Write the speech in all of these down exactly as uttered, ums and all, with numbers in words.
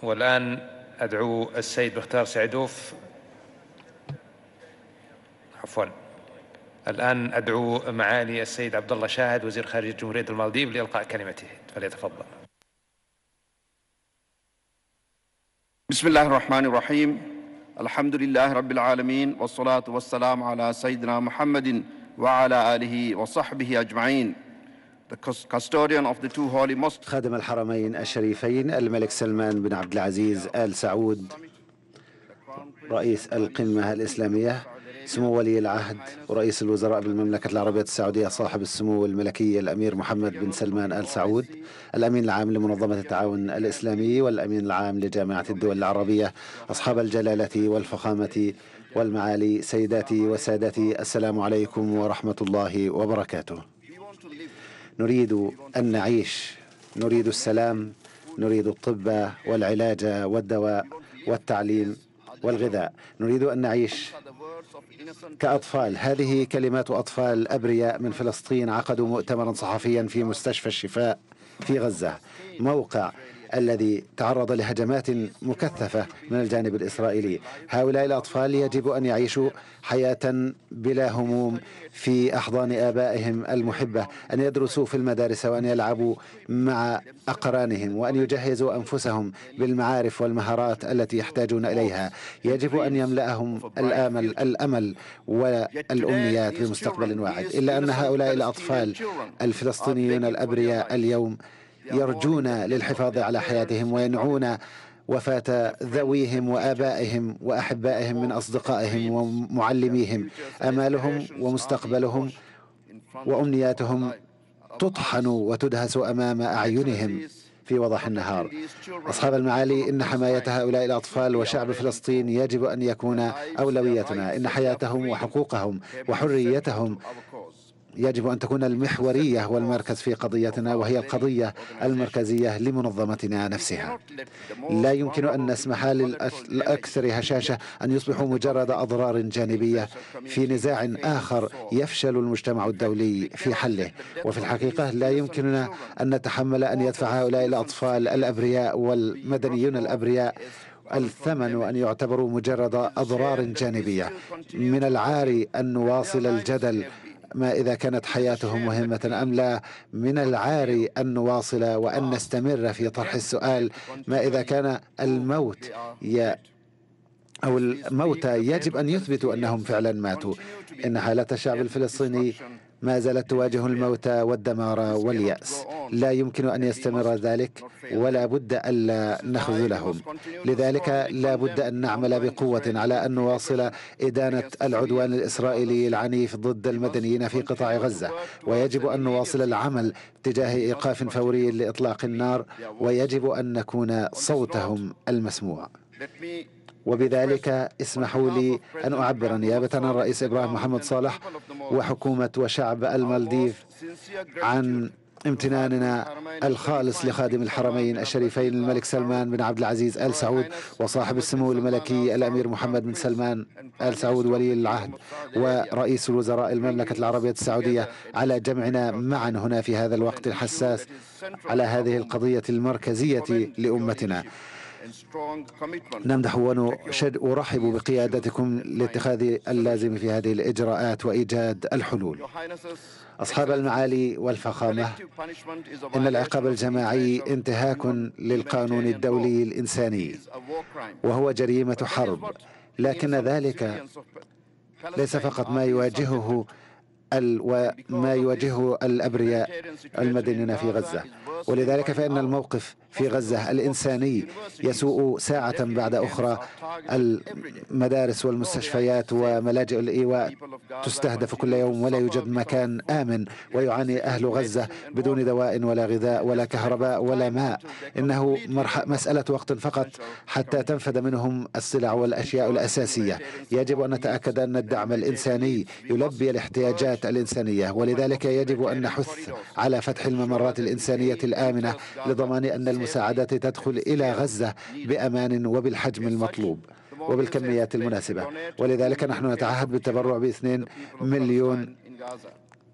والآن أدعو السيد مختار سعيدوف عفوا الآن أدعو معالي السيد عبد الله شاهد وزير خارجية جمهورية المالديف لإلقاء كلمته، فليتفضل. بسم الله الرحمن الرحيم. الحمد لله رب العالمين، والصلاة والسلام على سيدنا محمد وعلى آله وصحبه أجمعين. خادم الحرمين الشريفين الملك سلمان بن عبد العزيز آل سعود، رئيس القمة الإسلامية، سمو ولي العهد ورئيس الوزراء بالمملكة العربية السعودية صاحب السمو الملكي الأمير محمد بن سلمان آل سعود، الأمين العام لمنظمة التعاون الإسلامي والأمين العام لجامعة الدول العربية، أصحاب الجلالة والفخامة والمعالي، سيداتي وسادتي، السلام عليكم ورحمة الله وبركاته. نريد أن نعيش، نريد السلام، نريد الطب والعلاج والدواء والتعليم والغذاء، نريد أن نعيش كأطفال. هذه كلمات أطفال أبرياء من فلسطين عقدوا مؤتمرا صحفيا في مستشفى الشفاء في غزة، موقع الذي تعرض لهجمات مكثفة من الجانب الإسرائيلي. هؤلاء الأطفال يجب أن يعيشوا حياة بلا هموم في أحضان آبائهم المحبة، أن يدرسوا في المدارس وأن يلعبوا مع أقرانهم وأن يجهزوا أنفسهم بالمعارف والمهارات التي يحتاجون إليها. يجب أن يملأهم الأمل الأمل والأمنيات بمستقبل واعد. إلا أن هؤلاء الأطفال الفلسطينيون الأبرياء اليوم يرجون للحفاظ على حياتهم وينعون وفاة ذويهم وآبائهم وأحبائهم من أصدقائهم ومعلميهم. آمالهم ومستقبلهم وأمنياتهم تطحن وتدهس أمام أعينهم في وضح النهار. أصحاب المعالي، إن حماية هؤلاء الأطفال وشعب فلسطين يجب أن يكون أولويتنا. إن حياتهم وحقوقهم وحريتهم يجب أن تكون المحورية والمركز في قضيتنا، وهي القضية المركزية لمنظمتنا نفسها. لا يمكن أن نسمح للأكثر هشاشة أن يصبحوا مجرد أضرار جانبية في نزاع آخر يفشل المجتمع الدولي في حله. وفي الحقيقة لا يمكننا أن نتحمل أن يدفع هؤلاء الأطفال الأبرياء والمدنيون الأبرياء الثمن وأن يعتبروا مجرد أضرار جانبية. من العار أن نواصل الجدل ما إذا كانت حياتهم مهمة أم لا. من العار أن نواصل وأن نستمر في طرح السؤال ما إذا كان الموت ي أو الموتى يجب أن يثبتوا أنهم فعلا ماتوا. إن حالة الشعب الفلسطيني ما زالت تواجه الموتى والدمار واليأس. لا يمكن أن يستمر ذلك ولا بد ألا نخذلهم. لذلك لا بد أن نعمل بقوة على أن نواصل إدانة العدوان الإسرائيلي العنيف ضد المدنيين في قطاع غزة، ويجب أن نواصل العمل تجاه إيقاف فوري لإطلاق النار، ويجب أن نكون صوتهم المسموع. وبذلك اسمحوا لي أن أعبر نيابة عن الرئيس إبراهيم محمد صالح وحكومة وشعب المالديف عن امتناننا الخالص لخادم الحرمين الشريفين الملك سلمان بن عبد العزيز آل سعود وصاحب السمو الملكي الأمير محمد بن سلمان آل سعود ولي العهد ورئيس الوزراء المملكة العربية السعودية على جمعنا معا هنا في هذا الوقت الحساس على هذه القضية المركزية لأمتنا. نمدح ونشد ورحب بقيادتكم لاتخاذ اللازم في هذه الإجراءات وإيجاد الحلول. أصحاب المعالي والفخامة، إن العقاب الجماعي انتهاك للقانون الدولي الإنساني وهو جريمة حرب، لكن ذلك ليس فقط ما يواجهه وما يواجهه الأبرياء المدنيين في غزة. ولذلك فإن الموقف في غزة الإنساني يسوء ساعة بعد أخرى. المدارس والمستشفيات وملاجئ الإيواء تستهدف كل يوم ولا يوجد مكان آمن، ويعاني أهل غزة بدون دواء ولا غذاء ولا كهرباء ولا ماء. إنه مسألة وقت فقط حتى تنفد منهم السلع والأشياء الأساسية. يجب أن نتأكد أن الدعم الإنساني يلبي الاحتياجات الإنسانية، ولذلك يجب أن نحث على فتح الممرات الإنسانية الآمنة لضمان أن المساعدات تدخل إلى غزة بأمان وبالحجم المطلوب وبالكميات المناسبة. ولذلك نحن نتعهد بالتبرع باثنين مليون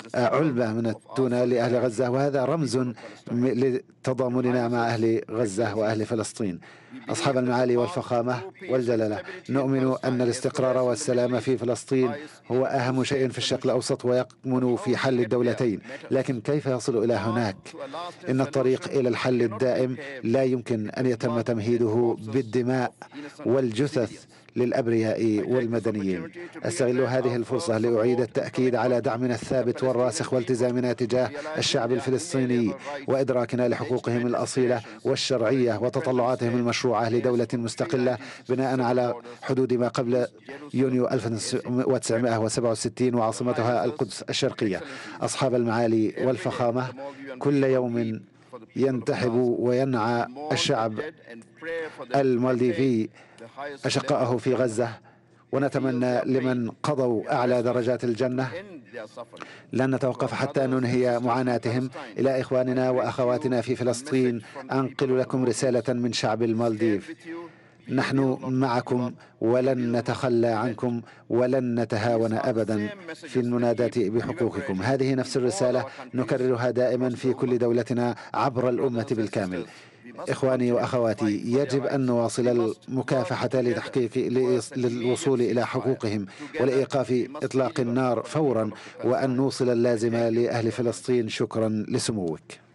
علبة من التونة لأهل غزة، وهذا رمز لتضامننا مع أهل غزة وأهل فلسطين. أصحاب المعالي والفخامة والجلالة، نؤمن أن الاستقرار والسلام في فلسطين هو أهم شيء في الشرق الأوسط ويكمن في حل الدولتين، لكن كيف يصل إلى هناك؟ إن الطريق إلى الحل الدائم لا يمكن أن يتم تمهيده بالدماء والجثث للأبرياء والمدنيين. أستغل هذه الفرصة لأعيد التأكيد على دعمنا الثابت والراسخ والتزامنا تجاه الشعب الفلسطيني وإدراكنا لحقوقهم الأصيلة والشرعية وتطلعاتهم المشروعة لدولة مستقلة بناء على حدود ما قبل يونيو ألف وتسعمائة وسبعة وستين وعاصمتها القدس الشرقية. أصحاب المعالي والفخامة، كل يوم ينتحب وينعى الشعب المالديفي أشقائه في غزة، ونتمنى لمن قضوا أعلى درجات الجنة لن نتوقف حتى ننهي معاناتهم. إلى إخواننا وأخواتنا في فلسطين، أنقل لكم رسالة من شعب المالديف: نحن معكم ولن نتخلى عنكم ولن نتهاون أبدا في المناداة بحقوقكم. هذه نفس الرسالة نكررها دائما في كل دولتنا عبر الأمة بالكامل. إخواني وأخواتي، يجب أن نواصل المكافحة لتحقيق للوصول إلى حقوقهم ولإيقاف إطلاق النار فورا، وأن نوصل اللازمة لأهل فلسطين. شكرا لسموك.